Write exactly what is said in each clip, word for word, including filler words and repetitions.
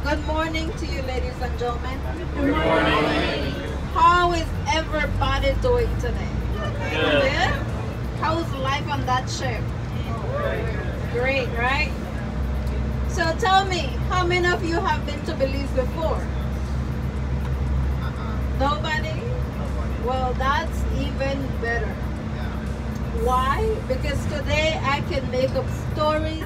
Good morning to you, ladies and gentlemen. Good morning. How is everybody doing today? Good. Good? How's life on that ship? Great, right? So tell me, how many of you have been to Belize before? Nobody? Well, that's even better. Why? Because today I can make up stories.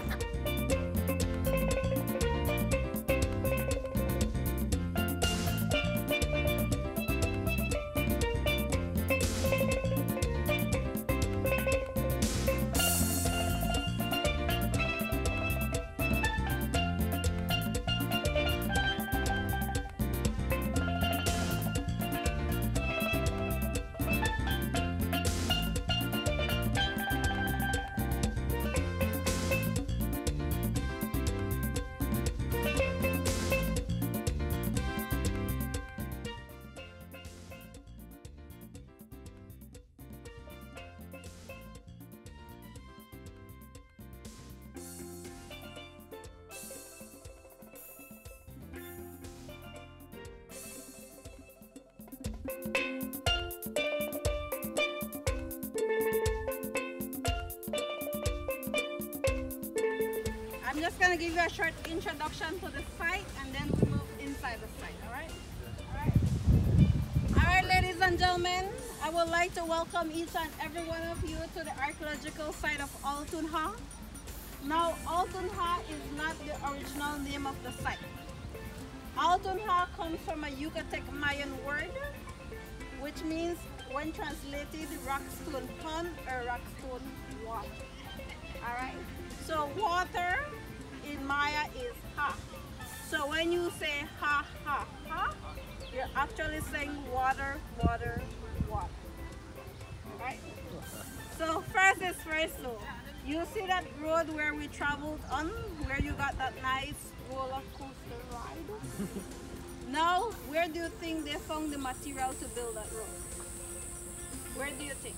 I'm just going to give you a short introduction to the site and then we move inside the site, all right? All right. All right, ladies and gentlemen, I would like to welcome each and every one of you to the archaeological site of Altunha. Now, Altunha is not the original name of the site. Altunha comes from a Yucatec Mayan word, which means, when translated, rockstone pond or rockstone water. All right? So water in Maya is ha. So when you say ha, ha, ha, you're actually saying water, water, water. All right? So first is first though. You see that road where we traveled on, where you got that nice roller coaster ride? Now, where do you think they found the material to build that road? Where do you think?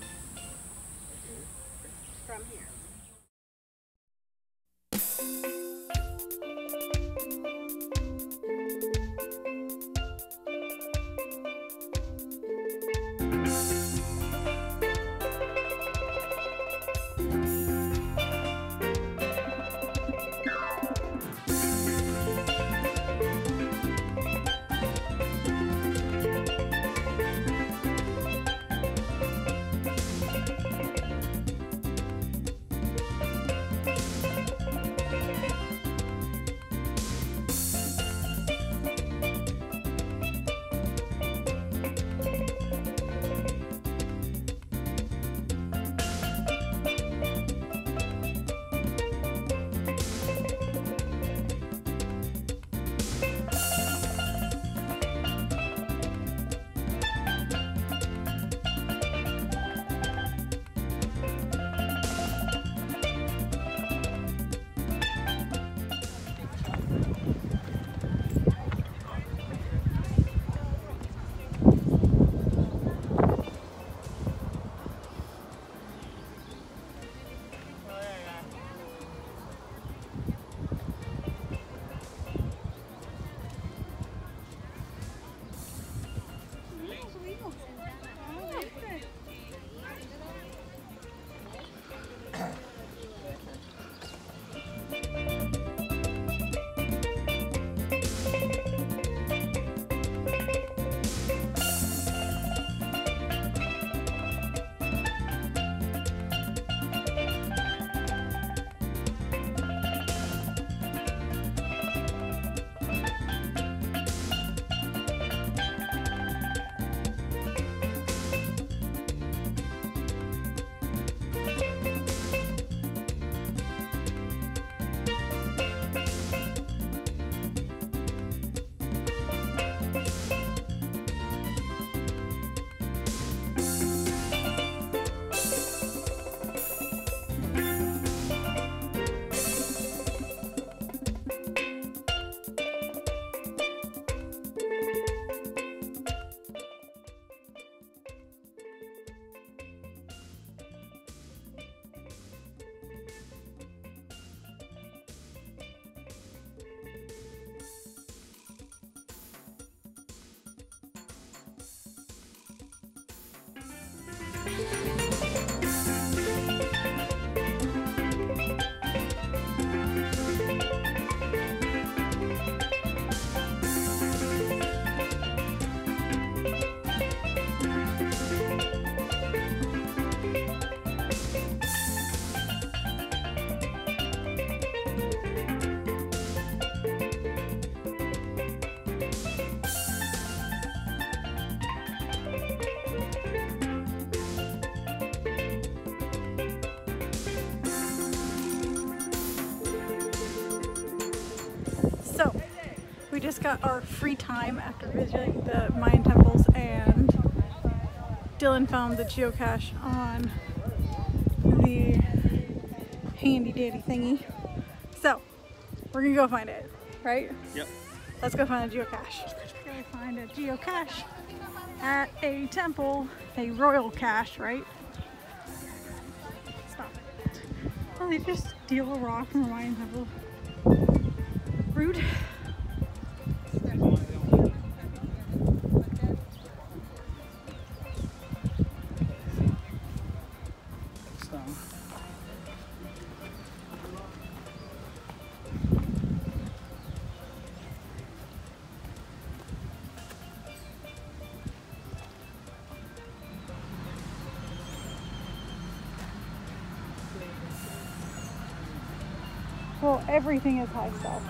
From here. got our free time after visiting the Mayan temples, and Dylan found the geocache on the handy dandy thingy. So we're gonna go find it, right? Yep. Let's go find a geocache. Go find a geocache at a temple, a royal cache, right? Stop it. Oh, they just steal a rock from a Mayan temple. Rude. Well, everything is high stuff.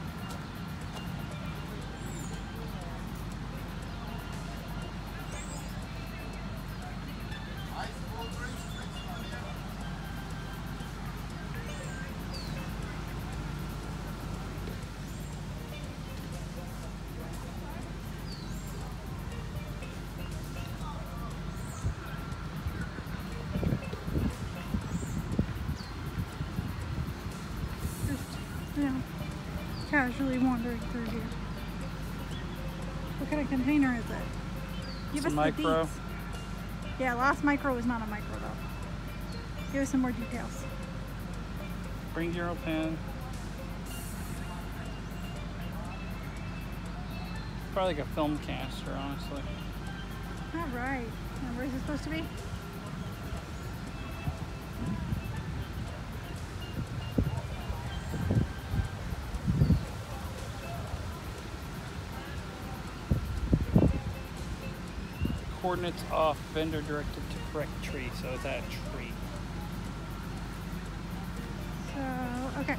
You know, casually wandering through here. What kind of container is it? Give It's us a micro. the deets. Yeah, last micro was not a micro though. Give us some more details. Bring your own pen. Probably like a film caster, honestly. All right. Now, where's it supposed to be? Coordinates off, vendor directed to correct tree, so it's at tree. So, okay.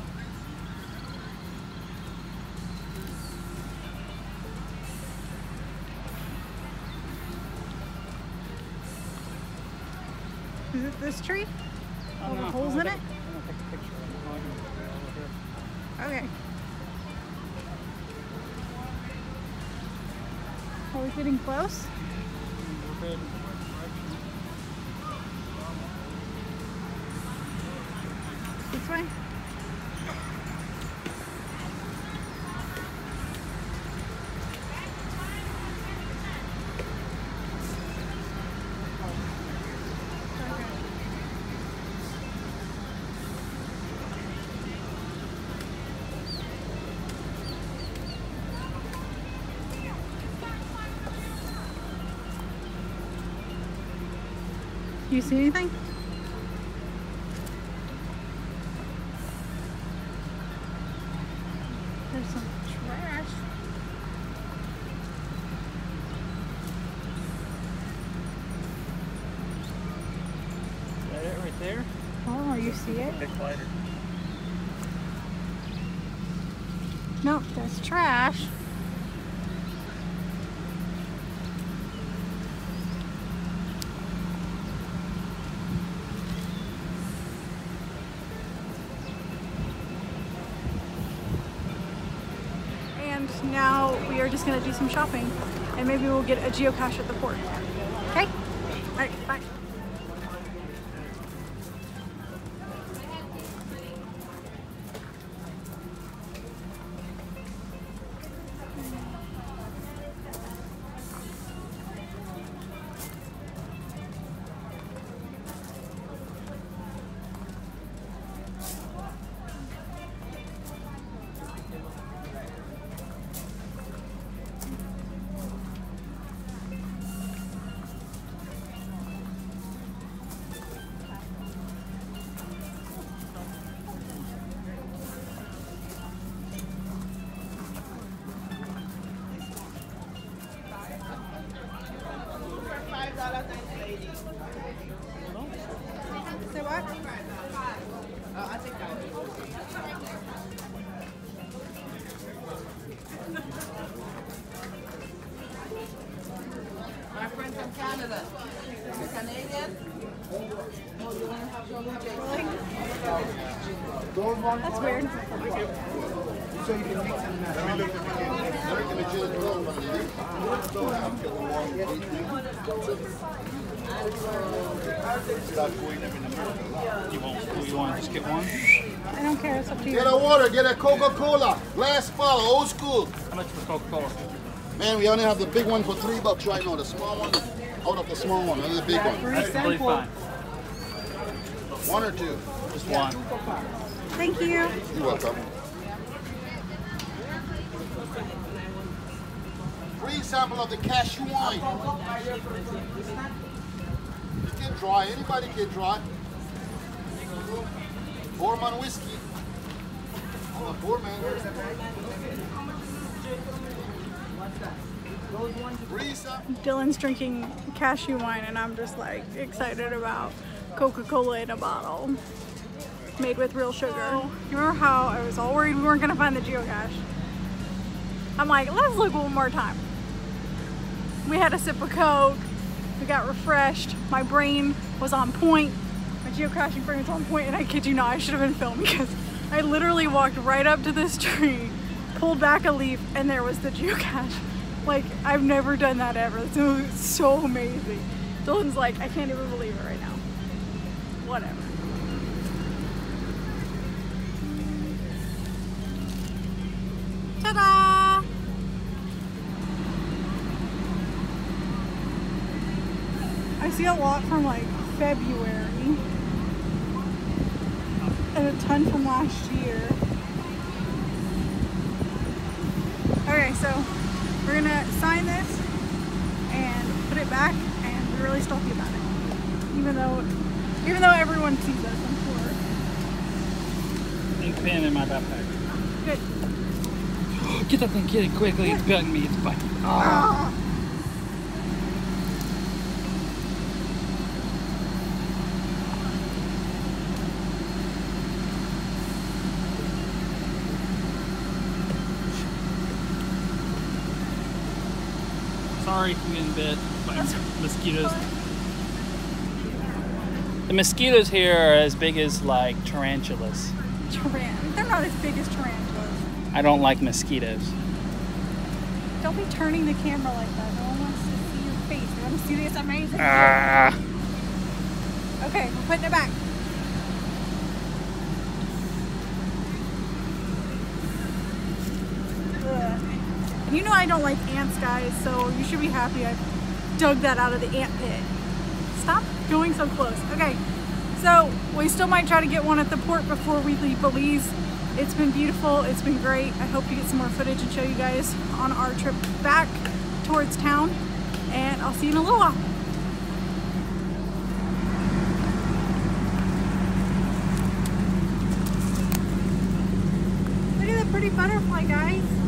Is it this tree? Oh, All the no. holes I'm in gonna it? take- I'm gonna take a picture of it. I'm gonna go over here. Okay. Are we getting close? We're good. This way? Do you see anything? There's some trash. Is that it right there? Oh, you see it? Big lighter. Nope, that's trash. And now we are just going to do some shopping, and maybe we'll get a geocache at the port. Okay? All right, bye. Say what? Uh, I think that my friend from Canada. You're Canadian? Oh, you want to have your That's weird. So you can mix and match. You won't. You want to just get one? I don't care. It's up to you. Get a water, get a Coca-Cola. Glass bottle, old school. How much for Coca-Cola? Man, we only have the big one for three bucks right now. The small one, out of the small one, only the big one. That's completely fine. One or two? Just one. Thank you. You're welcome. Free sample of the cashew wine. You can try, anybody can try. Foreman whiskey. I'm a foreman. Free sample. Dylan's drinking cashew wine and I'm just like excited about Coca-Cola in a bottle made with real sugar. You remember how I was all worried we weren't gonna find the geocache? I'm like, let's look one more time. We had a sip of Coke, we got refreshed, my brain was on point, my geocaching brain was on point, and I kid you not, I should have been filming because I literally walked right up to this tree, pulled back a leaf, and there was the geocache. Like, I've never done that ever. It was so amazing. Dylan's like, I can't even believe it right now. Whatever. Ta-da! I see a lot from like February and a ton from last year. Okay, so we're gonna sign this and put it back, and we're really salty about it. Even though, even though everyone sees us, I'm sure. Ink pen in my backpack. Good. Get that thing, get it quickly. It's biting me. It's biting me. Ah. Sorry if we getting bit by mosquitoes. The mosquitoes here are as big as like tarantulas. Taran- They're not as big as tarantulas. I don't like mosquitoes. Don't be turning the camera like that. No one wants to see your face. They want to see this amazing. Ah. Okay, we're putting it back. Ugh. You know I don't like ants, guys, so you should be happy I dug that out of the ant pit. Stop going so close. Okay, so we still might try to get one at the port before we leave Belize. It's been beautiful, it's been great. I hope to get some more footage and show you guys on our trip back towards town, and I'll see you in a little while. Look at that pretty butterfly, guys.